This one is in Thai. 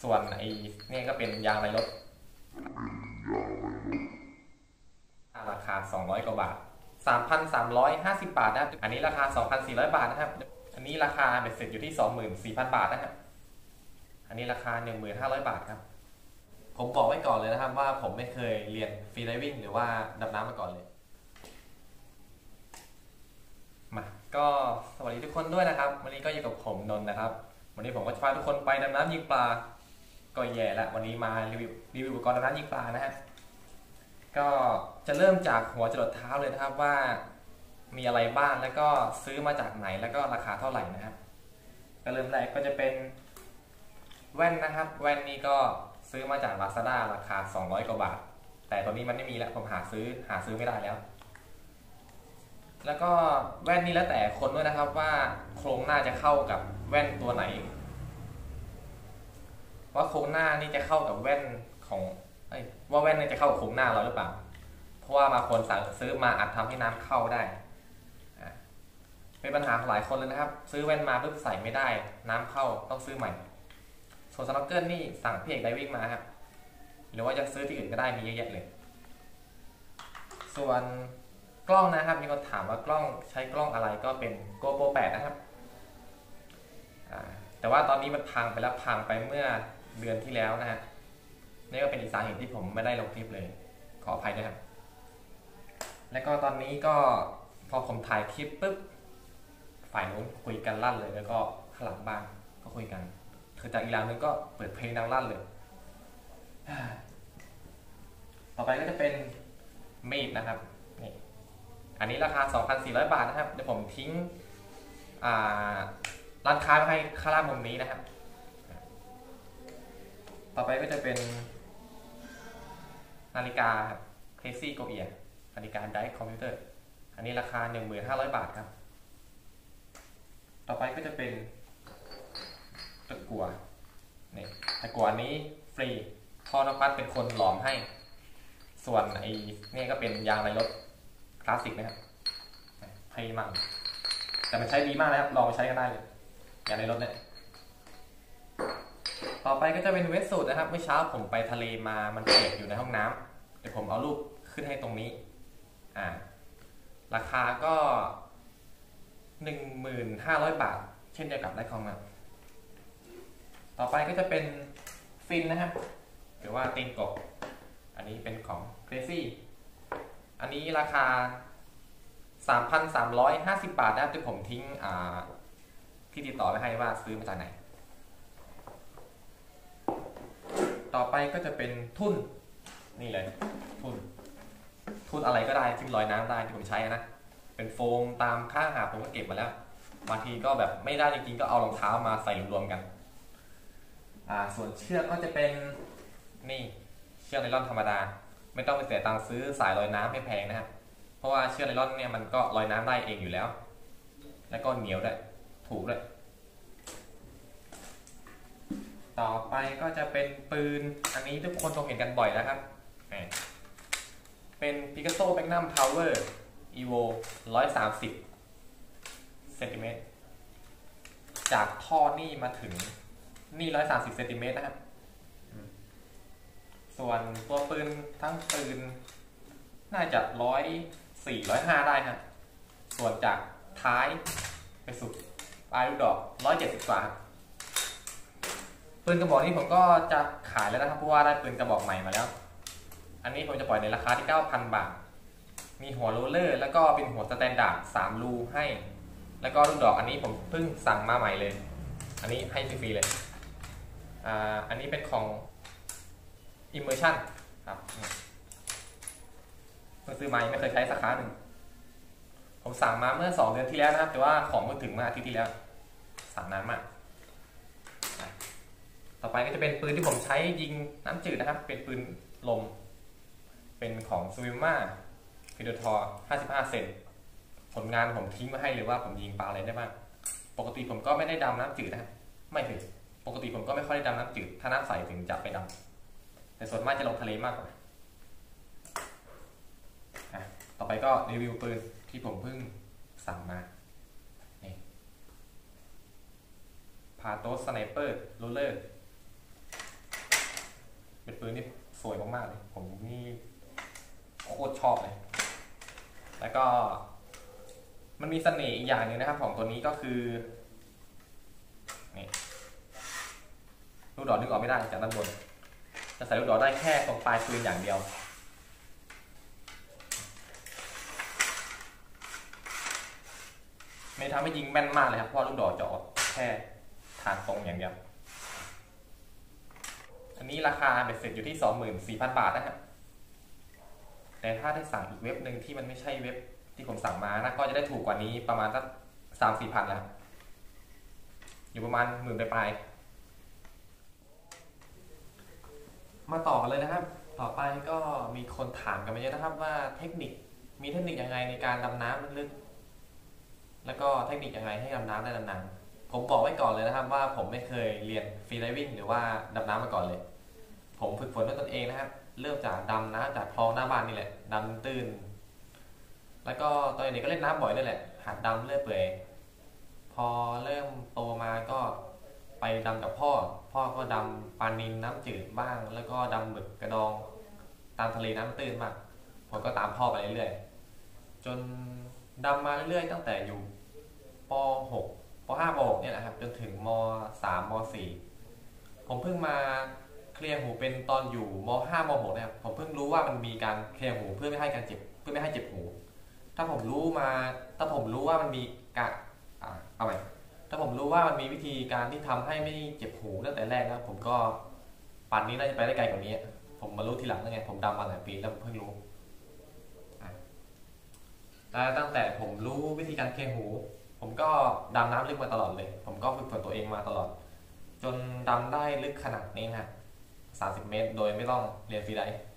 ส่วนไอ้นี่ก็เป็นยางในรถราคา200กว่าบาท3,350 บาทนะครับอันนี้ราคา 2,400 บาทนะครับอันนี้ราคาเบ็ดเสร็จอยู่ที่ 24,000 บาทนะครับอันนี้ราคา 1,500 บาทครับผมบอกไว้ก่อนเลยนะครับว่าผมไม่เคยเรียนฟรีไดวิ่งหรือว่าดำน้ำมาก่อนเลยมาก็สวัสดีทุกคนด้วยนะครับวันนี้ก็อยู่กับผมนนท์นะครับวันนี้ผมก็จะพาทุกคนไปดำน้ำยิงปลาก็แย่ละวันนี้มารีวิวอุปกรณ์ดำน้ำยิงปลานะฮะก็จะเริ่มจากหัวจรดเท้าเลยนะครับว่ามีอะไรบ้างแล้วก็ซื้อมาจากไหนแล้วก็ราคาเท่าไหร่นะครับก็เริ่มแรกก็จะเป็นแว่นนะครับแว่นนี้ก็ซื้อมาจาก Lazada ราคา200กว่าบาทแต่ตอนนี้มันไม่มีแล้วผมหาซื้อไม่ได้แล้วก็แว่นนี้แล้วแต่คนด้วยนะครับว่าโครงหน้าจะเข้ากับแว่นตัวไหนว่าโครงหน้านี่จะเข้ากับแว่นของว่าแว่นนี่จะเข้ากับโครงหน้าเราหรือเปล่าเพราะว่าบางคนสั่งซื้อมาอาจทำให้น้ำเข้าได้เป็นปัญหาของหลายคนเลยนะครับซื้อแว่นมาปุ๊บใส่ไม่ได้น้ำเข้าต้องซื้อใหม่ส่วนสโนว์เกิลนี่สั่งพี่เอกไดวิ่งมาครับหรือว่าจะซื้อที่อื่นก็ได้มีเยอะแยะเลยส่วนกล้องนะครับมีคนถามว่ากล้องใช้กล้องอะไรก็เป็น GoPro 8นะครับแต่ว่าตอนนี้มันพังไปแล้วพังไปเมื่อเดือนที่แล้วนะฮะนี่ก็เป็นอีกสาเหตุที่ผมไม่ได้ลงคลิปเลยขออภัยด้วยครับแล้วก็ตอนนี้ก็พอผมถ่ายคลิปปุ๊บฝ่ายนู้นคุยกันลั่นเลยแล้วก็ข้างหลังบ้านก็คุยกันคือจากอีกอย่างนึงก็เปิดเพลงดังลั่นเลยต่อไปก็จะเป็นมีดนะครับนี่อันนี้ราคา 2,400 บาทนะครับเดี๋ยวผมทิ้งร้านค้าให้ข้างล่างมุมนี้นะครับต่อไปก็จะเป็นนาฬิกาครับ Crazy Go Ear นาฬิกา Dive Computer อันนี้ราคา 1,500 บาทครับต่อไปก็จะเป็นตะกั่วนี่ตะกั่วนี้ฟรีพ่อน้องปัดเป็นคนหลอมให้ส่วนไอ้นี่ก็เป็นยางในรถคลาสสิกนะครับเท่มากแต่มันใช้ดีมากนะครับลองไปใช้กันได้เลยยางในรถเนี่ยต่อไปก็จะเป็นเวสสูทนะครับเมื่อเช้าผมไปทะเลมามันเปียกอยู่ในห้องน้ำเดี๋ยวผมเอารูปขึ้นให้ตรงนี้ราคาก็ 1,500 บาทเช่นเดียวกับได้ของมาต่อไปก็จะเป็นฟินนะครับหรือว่าตีนกบอันนี้เป็นของ Crazy อันนี้ราคา 3,350 บาทนะครับที่ผมทิ้งที่ติดต่อไว้ให้ว่าซื้อมาจากไหนต่อไปก็จะเป็นทุ่นนี่เลยทุ่นอะไรก็ได้ที่ลอยน้ำได้ที่ผมใช้นะเป็นโฟมตามข้างหาดผมก็เก็บมาแล้วบางทีก็แบบไม่ได้จริงๆก็เอารองเท้ามาใส่รวมกันส่วนเชือกก็จะเป็นนี่เชือกไนลอนธรรมดาไม่ต้องไปเสียตังค์ซื้อสายลอยน้ำให้แพงนะครับเพราะว่าเชือกไนลอนเนี่ยมันก็ลอยน้ำได้เองอยู่แล้วแล้วก็เหนียวด้วยถูกด้วยต่อไปก็จะเป็นปืนอันนี้ทุกคนคงเห็นกันบ่อยแล้วครับเป็น Picasso Magnum Power Evo 130 เซนติเมตรจากท่อนี่มาถึงนี่130 เซนติเมตรนะครับส่วนตัวปืนทั้งปืนน่าจะ104 105ได้ครับส่วนจากท้ายไปสุดปลายลูกดอก170 กว่าปืนกระบอกนี้ผมก็จะขายแล้วนะครับเพราะว่าได้ปืนกระบอกใหม่มาแล้วอันนี้ผมจะปล่อยในราคาที่ 9,000 บาทมีหัวโรลเลอร์แล้วก็เป็นหัวสแตนดาร์ด3 รูให้แล้วก็ลูกดอกอันนี้ผมเพิ่งสั่งมาใหม่เลยอันนี้ให้ฟรีๆเลยอันนี้เป็นของ Immersion ครับเพิ่งซื้อมาไม่เคยใช้สักครั้งหนึ่งผมสั่งมาเมื่อ2 เดือนที่แล้วนะครับแต่ว่าของมาถึงเมื่ออาทิตย์ที่แล้วสั่งนานมากต่อไปก็จะเป็นปืนที่ผมใช้ยิงน้ำจืดนะครับเป็นปืนลมเป็นของ Swimma Predator 55 เซนผลงานผมทิ้งมาให้เลยว่าผมยิงปลาอะไรได้บ้างปกติผมก็ไม่ได้ดำน้ำจืดนะไม่ถึงปกติผมก็ไม่ค่อยได้ดำน้ำจืดถ้าน้ำใสถึงจะไปดำแต่ส่วนมากจะลงทะเลมากกว่าต่อไปก็รีวิวปืนที่ผมเพิ่งสั่งมาพาโตสไนเปอร์โรลเลอร์ปืนนี่สวยมากๆเลยผมนี่โคตรชอบเลยแล้วก็มันมีเสน่ห์อีกอย่างหนึ่งนะครับของตัวนี้ก็คือนี่ลูกดอกนึกออกไม่ได้จากด้านบนจะใส่ลูกดอกได้แค่ตรงปลายปืนอย่างเดียวไม่ทำให้ยิงแม่นมากเลยครับเพราะลูกดอกจะออกแค่ทางตรงอย่างเดียวอันนี้ราคาเบ็ดเสร็จอยู่ที่ 24,000 บาทนะฮะแต่ถ้าได้สั่งอีกเว็บหนึ่งที่มันไม่ใช่เว็บที่ผมสั่งมานะก็จะได้ถูกกว่านี้ประมาณสัก3-4 พันแล้วอยู่ประมาณ10,000ปลายมาต่อกันเลยนะครับต่อไปก็มีคนถามกันมาเยอะนะครับว่าเทคนิคมีเทคนิคยังไงในการดำน้ำลึกๆแล้วก็เทคนิคยังไงให้ดำน้ำได้นานๆผมบอกไว้ก่อนเลยนะครับว่าผมไม่เคยเรียนฟรีไดวิ่งหรือว่าดำน้ำมาก่อนเลยผมฝึกฝนด้วยตนเองนะครับเริ่มจากดำน้ำจากคลองหน้าบ้านนี่แหละดำตื้นแล้วก็ตอนเด็กก็เล่นน้ำบ่อยด้วยแหละหัดดำเรื่อยเปื่อยพอเริ่มโตมาก็ไปดำกับพ่อก็ดำปลานิลน้ำจืดบ้างแล้วก็ดำหมึกกระดองตามทะเลน้ำตื้นบ้างผมก็ตามพ่อไปเรื่อยๆจนดำมาเรื่อยๆตั้งแต่อยู่ป .6 ป .5 ป .6 เนี่ยนะครับจนถึงม .3 ม .4 ผมเพิ่งมาเคลียร์หูเป็นตอนอยู่ม .5 ม .6 นะครับผมเพิ่งรู้ว่ามันมีการเคลียร์หูเพื่อไม่ให้การเจ็บเพื่อไม่ให้เจ็บหูถ้าผมรู้ว่ามันมีการเอาใหม่ถ้าผมรู้ว่ามันมีวิธีการที่ทำให้ไม่เจ็บหูตั้งแต่แรกนะผมก็ป่านนี้น่าจะไปได้ไกลกว่านี้ผมมารู้ทีหลังแล้วไงผมดำมาหลายปีแล้วเพิ่งรู้แต่ตั้งแต่ผมรู้วิธีการเคลียร์หูผมก็ดำน้ำลึกมาตลอดเลยผมก็ฝึกฝนตัวเองมาตลอดจนดำได้ลึกขนาดนี้นะ30 เมตรโดยไม่ต้องเรียนฟรีไดฟ์